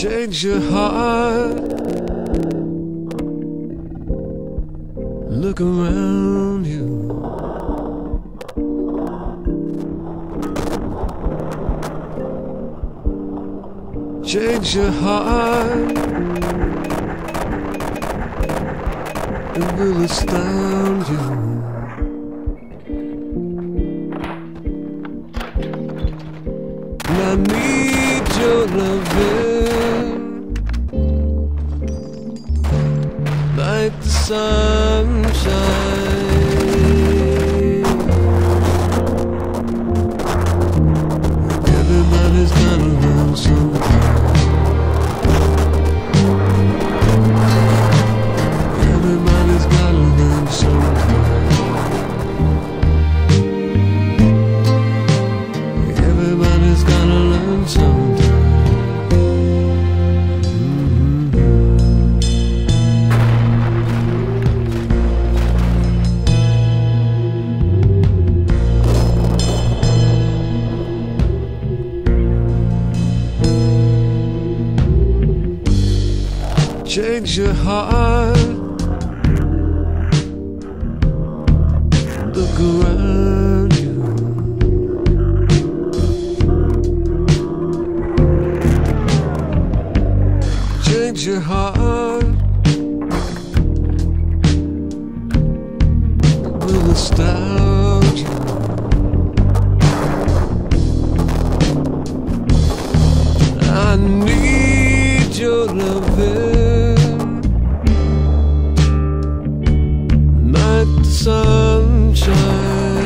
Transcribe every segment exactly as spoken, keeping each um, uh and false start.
Change your heart. Look around you. Change your heart. It will astound you. And I need your loving like the sunshine. Everybody's gotta learn sometime. Everybody's gotta learn sometime. Everybody's gotta learn sometime. Change your heart. Look around you. Change your heart. It will astound you. I need your loving like the sunshine.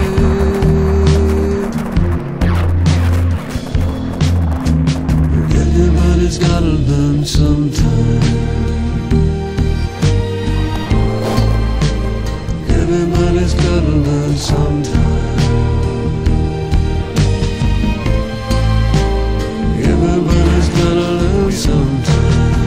Everybody's gotta learn sometime. Everybody's gotta learn sometime. Everybody's gotta learn sometime.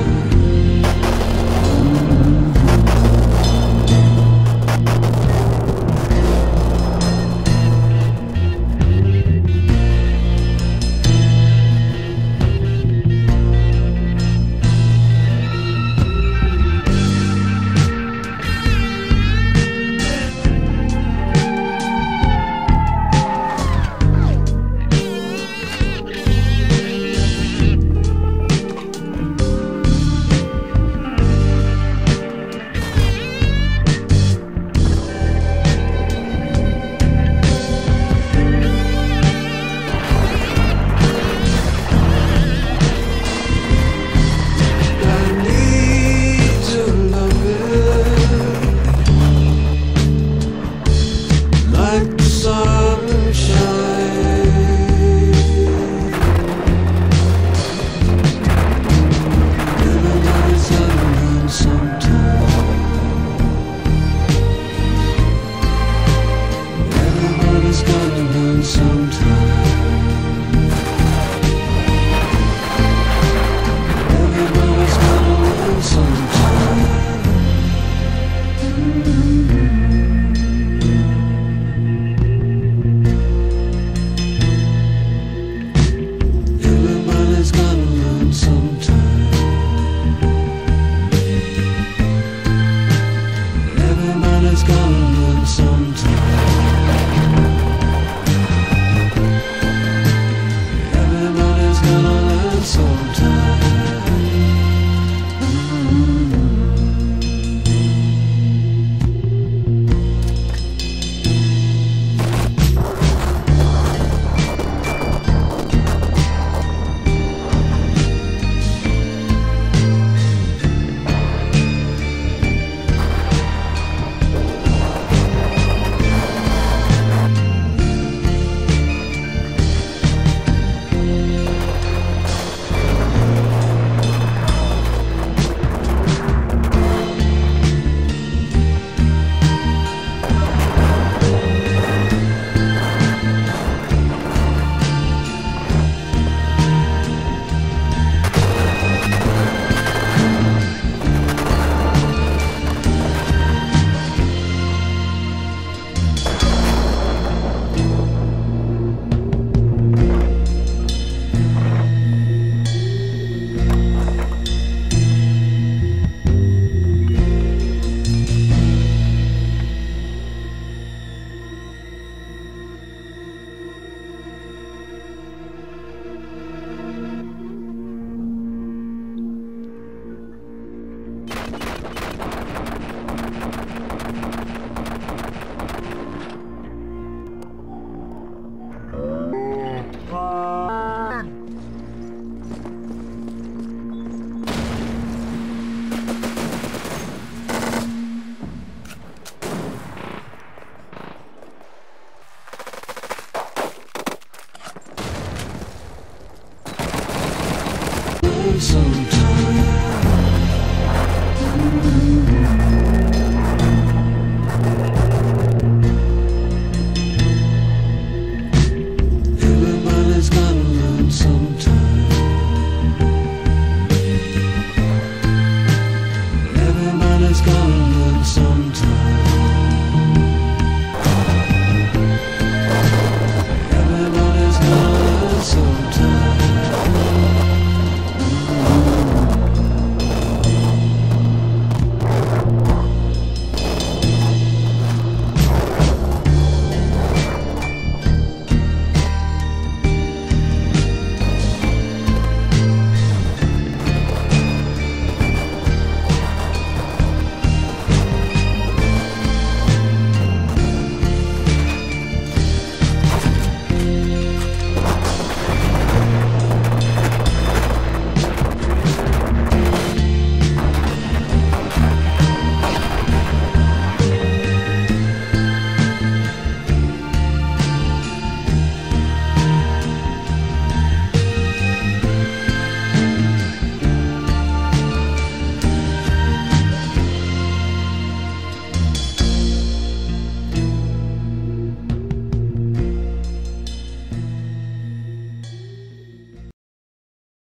Like the sunshine. Everybody's gotta learn sometime. Everybody's gotta learn sometime. Everybody's gotta learn sometime. Everybody's gotta learn sometime. Everybody's gotta learn sometime. Everybody's gotta learn sometime. Everybody's gotta learn sometime.